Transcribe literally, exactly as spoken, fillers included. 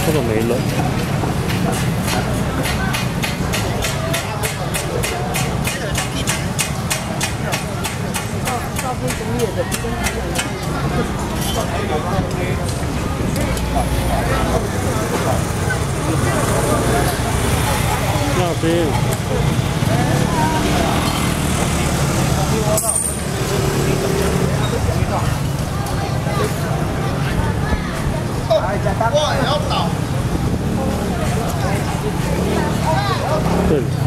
这个没了。那边。哇，要倒。对。